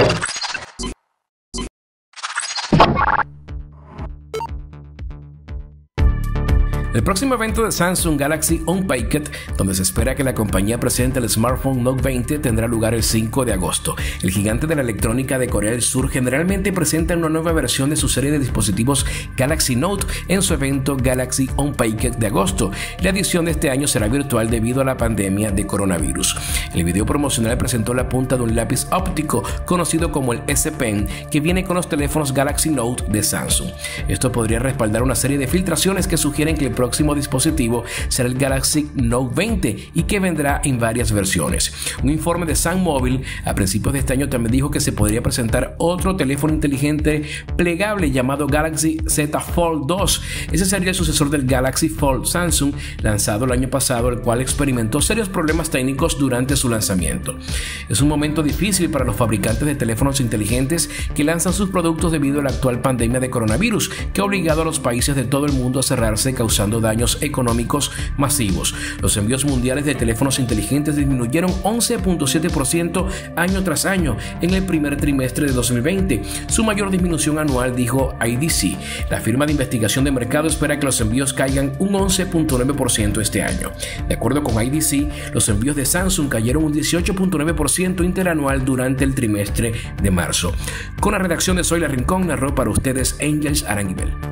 El próximo evento de Samsung Galaxy Unpacked, donde se espera que la compañía presente el smartphone Note 20, tendrá lugar el 5 de agosto. El gigante de la electrónica de Corea del Sur generalmente presenta una nueva versión de su serie de dispositivos Galaxy Note en su evento Galaxy Unpacked de agosto. La edición de este año será virtual debido a la pandemia de coronavirus. El video promocional presentó la punta de un lápiz óptico conocido como el S Pen, que viene con los teléfonos Galaxy Note de Samsung. Esto podría respaldar una serie de filtraciones que sugieren que el próximo dispositivo será el Galaxy Note 20 y que vendrá en varias versiones. Un informe de Sun Mobile a principios de este año también dijo que se podría presentar otro teléfono inteligente plegable llamado Galaxy Z Fold 2. Ese sería el sucesor del Galaxy Fold Samsung, lanzado el año pasado, el cual experimentó serios problemas técnicos durante su lanzamiento. Es un momento difícil para los fabricantes de teléfonos inteligentes que lanzan sus productos debido a la actual pandemia de coronavirus, que ha obligado a los países de todo el mundo a cerrarse, causando daños económicos masivos. Los envíos mundiales de teléfonos inteligentes disminuyeron 11.7% año tras año en el primer trimestre de 2020, su mayor disminución anual, dijo IDC. La firma de investigación de mercado espera que los envíos caigan un 11.9% este año. De acuerdo con IDC, los envíos de Samsung cayeron un 18.9% interanual durante el trimestre de marzo. Con la redacción de Soy La Rincón, narró para ustedes Angels Aranguibel.